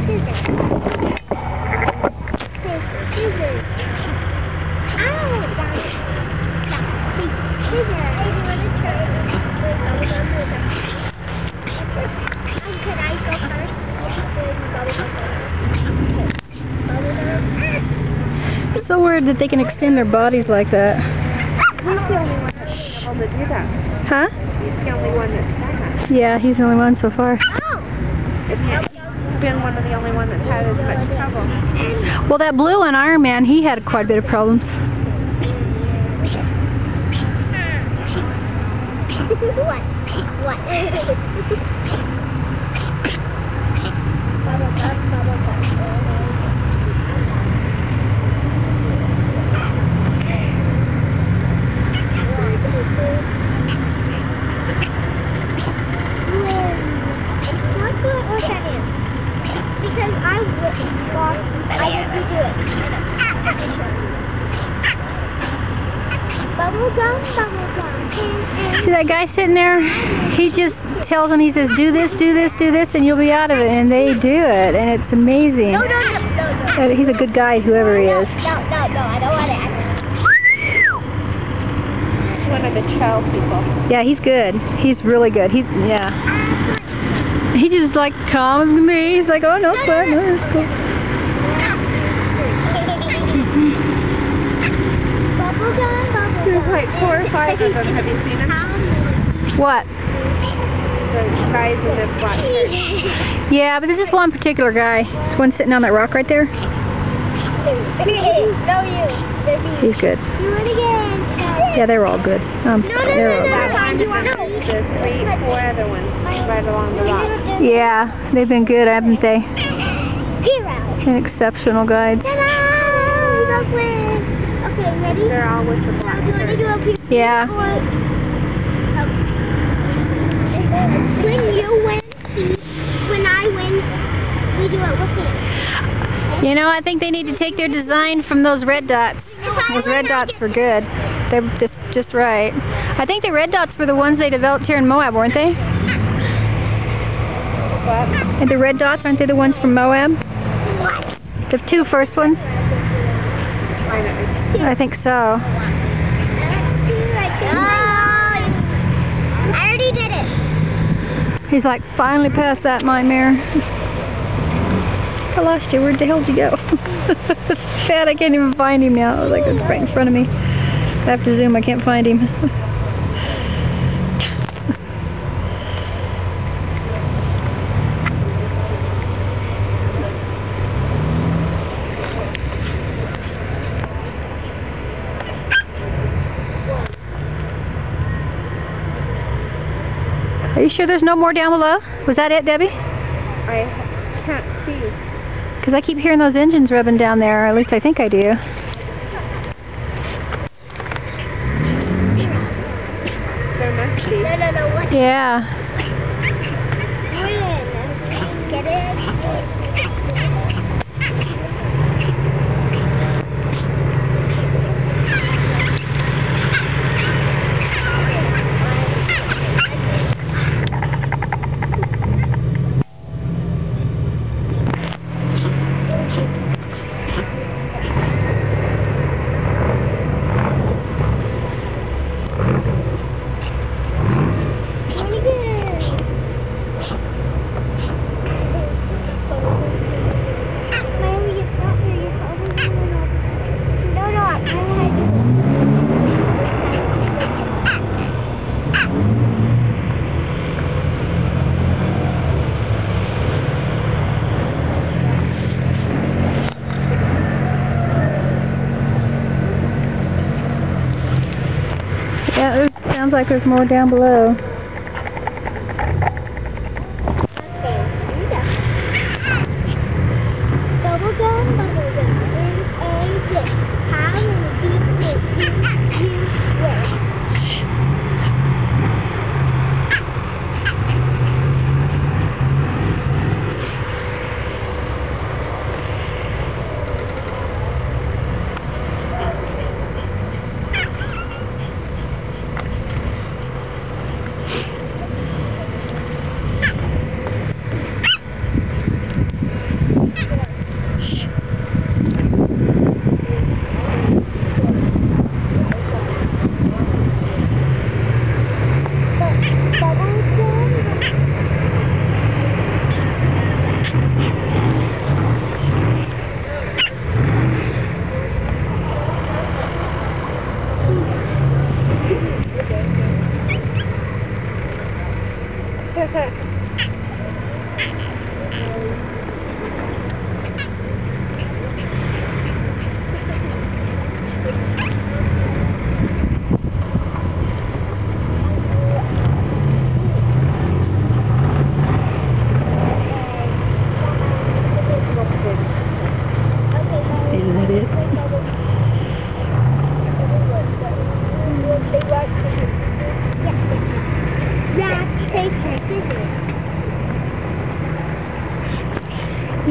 It's so weird that they can extend their bodies like that. He's the only one that's been able to do that. Huh? He's the only one that's done that. Yeah, he's the only one so far. He's been one of the only ones that's had as much trouble. Well, that blue one, Iron Man, he had quite a bit of problems. See that guy sitting there? He just tells them, he says, do this, do this, do this, and you'll be out of it. And they do it, and it's amazing. No, He's a good guy, whoever he is. No, I don't want it. He's one of the trail people. Yeah, he's good. He's really good. Yeah. He just like calms me. He's like, oh, no sweat. No, it's cool. There's like 4 or 5 of them. Have you seen them? What? The guys in the black shirt. Yeah, but this is one particular guy. This one sitting on that rock right there. He's good. Yeah, they're all good. They're all good. The 3, 4 other ones right along the rock. Yeah, they've been good, haven't they? Been exceptional guides. Okay, ready? They're all with the black shirt. Yeah. When you win, when I win, we do it with me. You know, I think they need to take their design from those red dots. Those red dots were good. They were just right. I think the red dots were the ones they developed here in Moab, weren't they? What? And the red dots, aren't they the ones from Moab? What? The 2 first ones? I think so. I already did it. He's like, finally passed that, my mare. I lost you. Where the hell did you go? Sad, I can't even find him now. Like, it's right in front of me. I have to zoom. I can't find him. Are you sure there's no more down below? Was that it, Debbie? I can't see. Because I keep hearing those engines rubbing down there, or at least I think I do. There must be. No, what? Yeah. Get it? Yeah, it sounds like there's more down below. Bubblegum, and dip. How many pieces do you wear?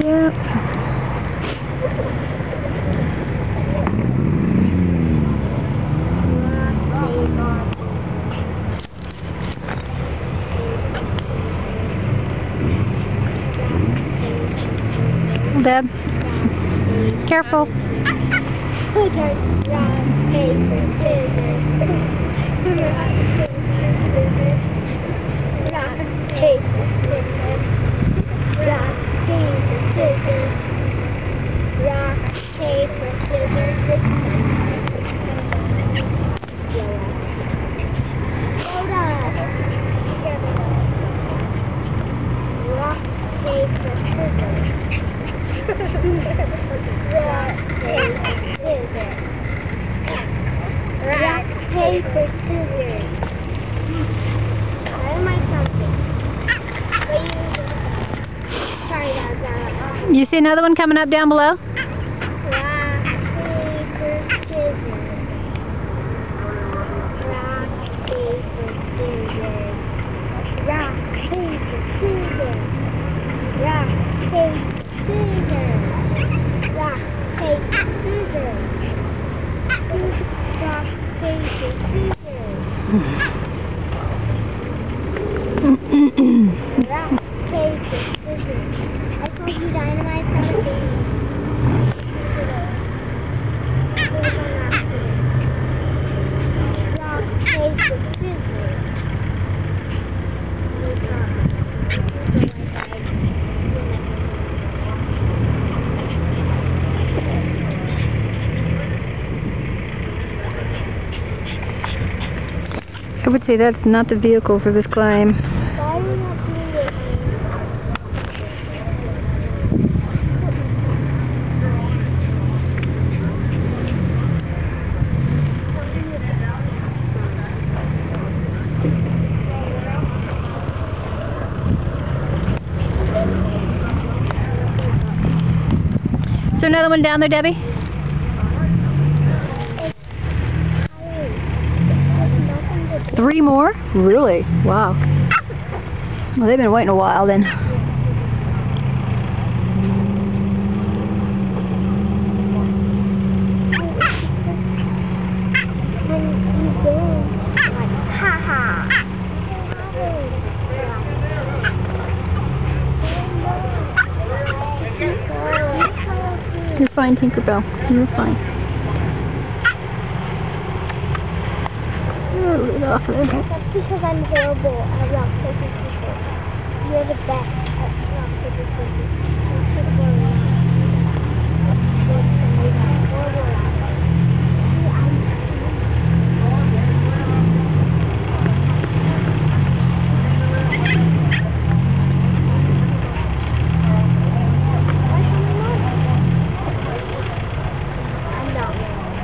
Yeah. Deb, careful. Okay, rock, paper, scissors. Rock, paper, scissors. Rock, paper, scissors. Rock, paper, scissors. Hold on. Rock, paper, scissors. Rock, paper, scissors. Rock, paper, scissors. Why am I something? Sorry about that. You see another one coming up down below? Rock, paper, scissors. Rock, paper, scissors. Rock, paper, scissors. Rock, paper, scissors. Rock, paper, scissors. Rock, paper, scissors. Rock, paper, scissors. I told you dynamite from the beginning. Rock, paper, scissors. I would say that's not the vehicle for this climb. Why are you not doing it? Is there another one down there, Debbie? Three more? Really? Wow. Well, they've been waiting a while then. You're fine, Tinkerbell. You're fine. Off of there. That's because I'm horrible at rock, paper, scissors. You're the best at rock, paper, scissors. I'm not.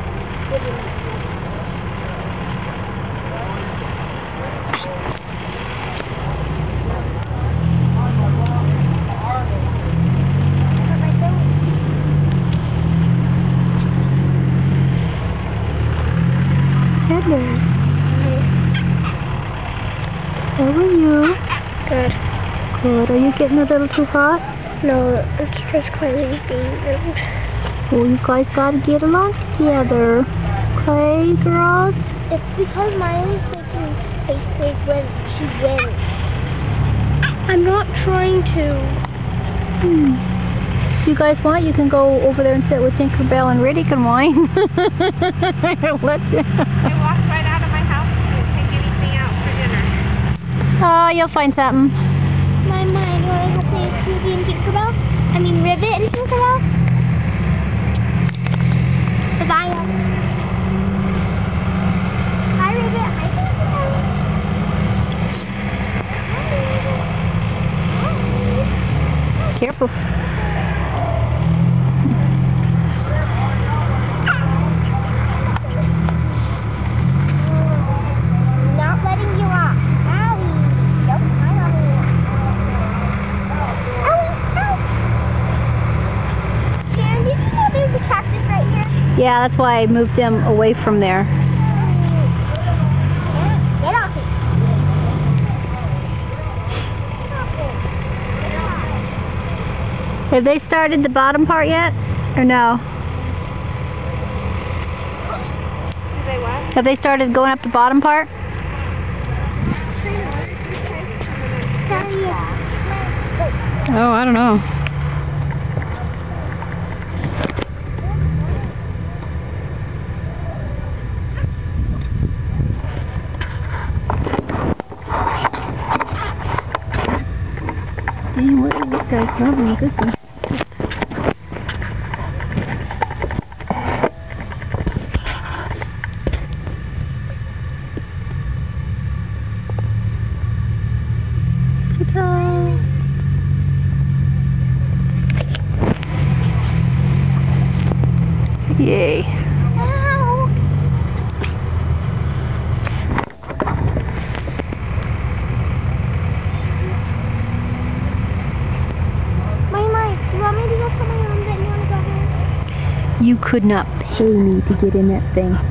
Hello. How are you? Good. Good. Are you getting a little too hot? No, it's just Clay's being rude. Well, you guys gotta get along together. Okay, girls? It's because Miley's making faces when she wins. I'm not trying to. If you guys want, you can go over there and sit with Tinkerbell and Riddick and whine. I'll let you. I walked right out of my house and didn't take anything out for dinner. Oh, you'll find something. My mind wanted to play Scooby and Tinkerbell. I mean Ribbit and Tinkerbell. Because I am. Hi Ribbit, hi Tinkerbell. Hi. Careful. Not letting you off. Owie. Don't climb on me. Owie, ow. Sharon, did you know there's a cactus right here? Yeah, that's why I moved them away from there. Get off it. Get off it. Have they started the bottom part yet? Or no? Do they what? Have they started going up the bottom part? Oh, I don't know. Dang, what is this guy's problem with this one? Ta-ta! Yay. You could not pay me to get in that thing.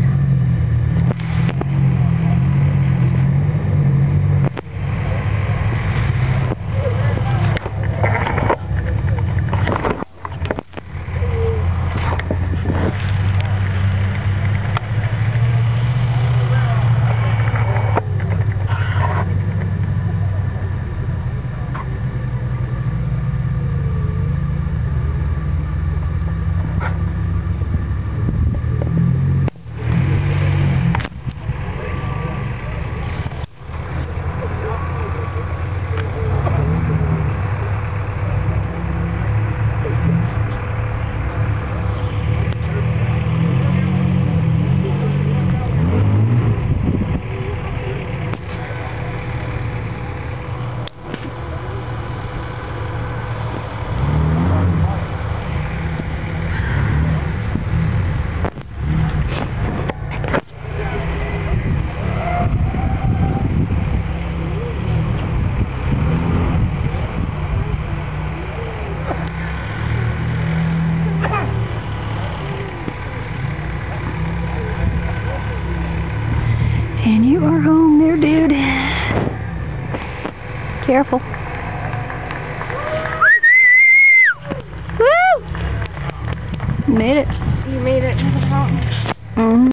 And you are home there, dude. Careful. Woo! Made it. You made it to the fountain. Mm-hmm.